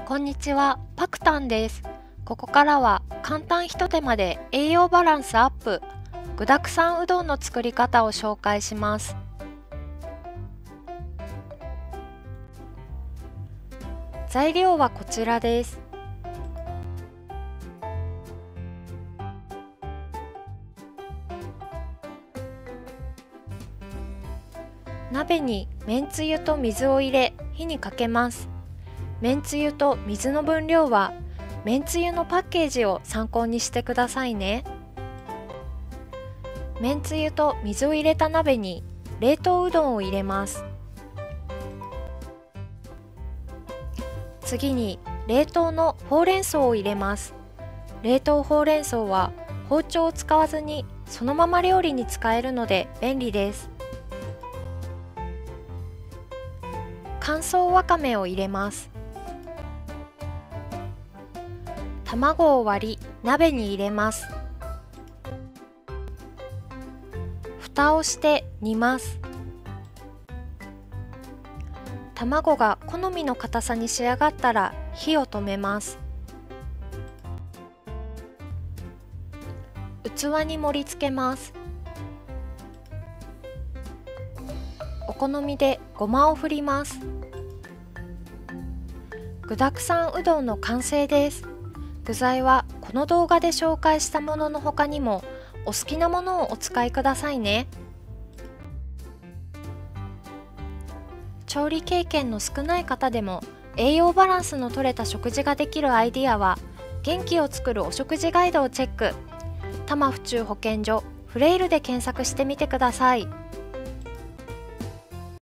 こんにちは、パクタンです。ここからは簡単ひと手間で栄養バランスアップ、具沢山うどんの作り方を紹介します。材料はこちらです。鍋にめんつゆと水を入れ火にかけます。めんつゆと水の分量はめんつゆのパッケージを参考にしてくださいね。めんつゆと水を入れた鍋に冷凍うどんを入れます。次に冷凍のほうれん草を入れます。冷凍ほうれん草は包丁を使わずにそのまま料理に使えるので便利です。乾燥わかめを入れます。卵を割り鍋に入れます。蓋をして煮ます。卵が好みの硬さに仕上がったら火を止めます。器に盛り付けます。お好みでごまを振ります。具沢山うどんの完成です。具材はこの動画で紹介したものの他にもお好きなものをお使いくださいね。調理経験の少ない方でも栄養バランスの取れた食事ができるアイディアは元気を作るお食事ガイドをチェック。多摩府中保健所フレイルで検索してみてください。